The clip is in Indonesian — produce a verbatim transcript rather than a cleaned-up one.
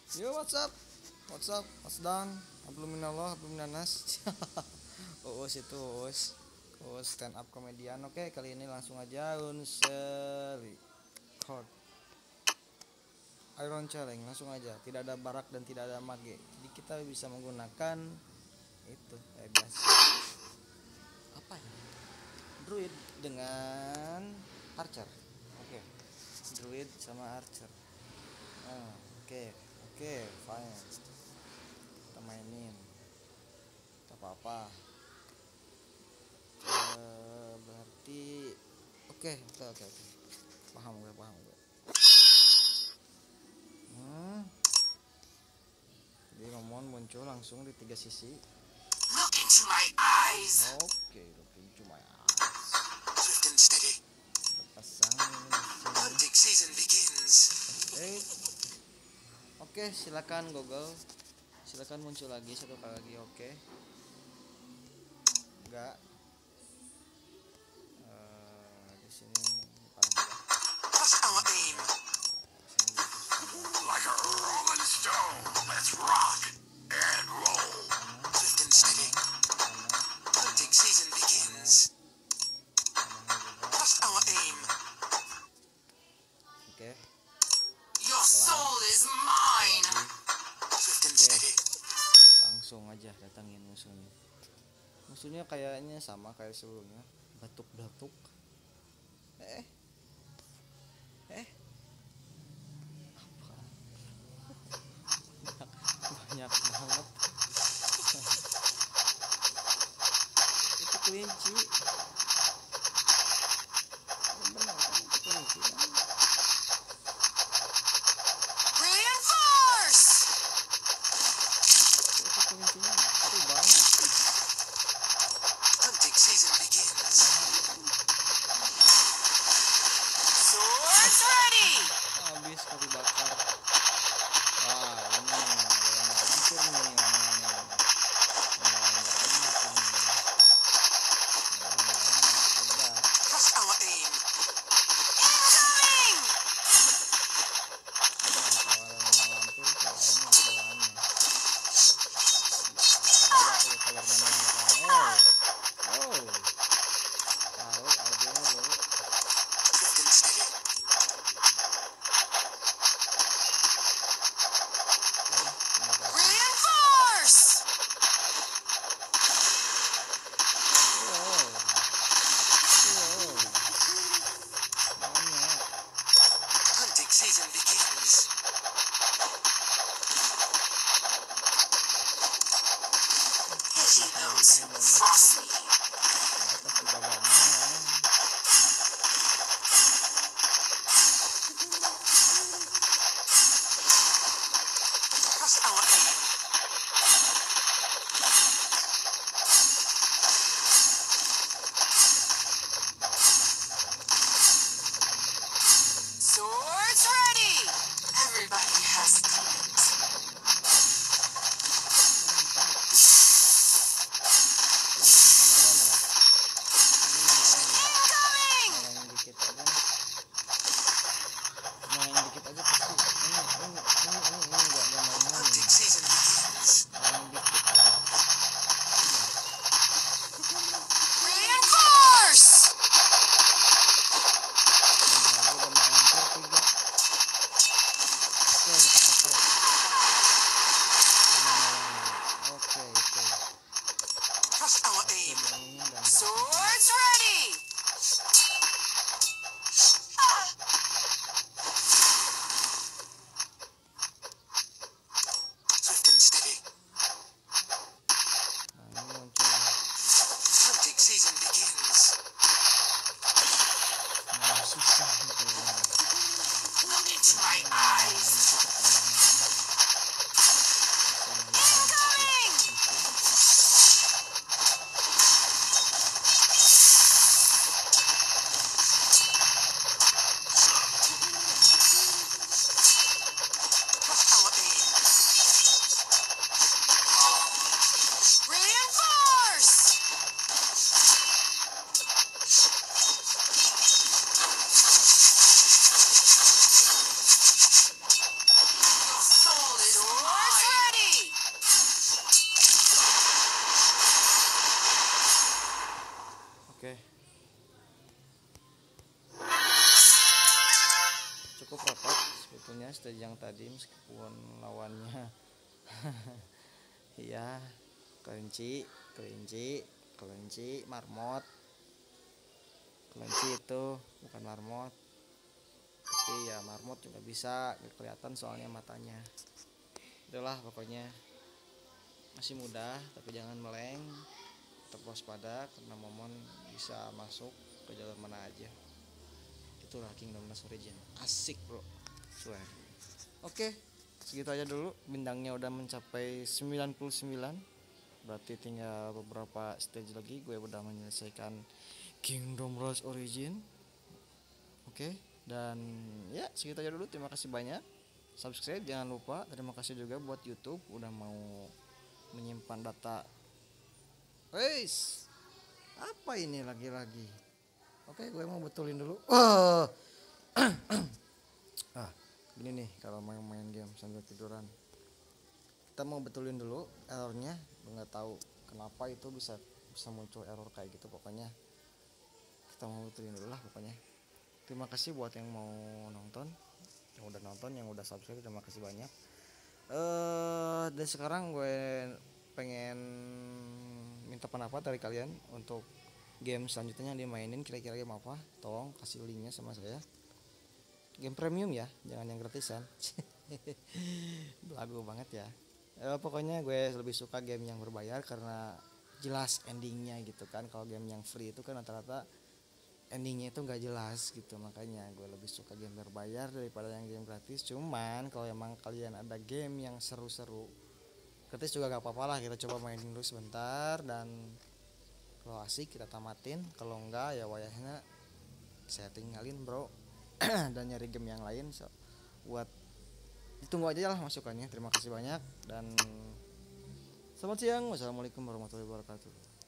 Yo, what's up? What's up? What's down? Abluminallah, abluminanas. Uus itu Uus. Uus stand up komedian. Oke, kali ini langsung aja unseli record. Iron challenge langsung aja. Tidak ada barak dan tidak ada mage. Jadi kita bisa menggunakan itu kayak biasa. Apa ya? Druid dengan archer. Oke. Druid sama archer. Nah, oke. Oke, fine. Kita mainin. Tak apa-apa. Eh, berarti oke, oke, oke, oke. Paham gue, paham gue. Hmm. Jadi ngomong muncul langsung di tiga sisi. Look into my eyes. Oke, look into my eyes. Swift and steady. Terpasang ini di sini. Hunting season begins. Eh. Oke, silakan Google. Silakan muncul lagi satu kali lagi, oke. Enggak. Eh, di sini paling bawah. What's our aim? Like a rolling stone. Let's rock and roll. Swift and steady. Hunting season begins. What's our aim? Oke. Your soul is mine. Swift and steady. Langsung aja datangin musuhnya. Musuhnya kayaknya sama kayak sebelumnya, batuk-batuk. Eh. Eh. Apa? Banyak banget. Itu kelinci. Benar kan? Itu kelinci kan? Reinforce. Itu kelincinya itu banget. Hunting season begins. Swords ready. Habis kopi bakar. Wah, ini hancur nih. Ini nggak enak ini. stage yang tadi meskipun lawannya ya kelinci kelinci kelinci marmot. Kelinci itu bukan marmot, tapi ya marmot juga bisa kelihatan soalnya matanya. Itulah pokoknya, masih muda tapi jangan meleng, tetap waspada karena momon bisa masuk ke jalur mana aja. Itulah Kingdom Rush Origin, asik bro, swear. Oke, segitu aja dulu. Bintangnya udah mencapai sembilan puluh sembilan, berarti tinggal beberapa stage lagi gue udah menyelesaikan Kingdom Rush Origin. Oke, dan ya segitu aja dulu. Terima kasih banyak. Subscribe jangan lupa. Terima kasih juga buat YouTube udah mau menyimpan data. Guys, apa ini lagi-lagi? Oke, gue mau betulin dulu. Oh. Ah, gini nih kalau main main game sambil tiduran. Kita mau betulin dulu errornya. Gue nggak tahu kenapa itu bisa bisa muncul error kayak gitu. Pokoknya kita mau betulin dulu lah pokoknya. Terima kasih buat yang mau nonton, yang udah nonton, yang udah subscribe. Terima kasih banyak. Eh, uh, dan sekarang gue pengen minta pendapat dari kalian untuk game selanjutnya yang dimainin, kira-kira game apa? Tolong kasih linknya sama saya. Game premium ya, jangan yang gratisan. Belagu banget ya. E, pokoknya gue lebih suka game yang berbayar karena jelas endingnya gitu kan. Kalau game yang free itu kan rata-rata endingnya itu nggak jelas gitu, makanya gue lebih suka game berbayar daripada yang game gratis. Cuman kalau emang kalian ada game yang seru-seru gratis juga gak apa-apa lah, kita coba mainin dulu sebentar, dan kalau asik kita tamatin, kalau enggak ya wayahnya saya tinggalin bro. Dan nyari game yang lain. So, buat ditunggu aja lah masukannya. Terima kasih banyak dan selamat siang. Wassalamualaikum warahmatullahi wabarakatuh.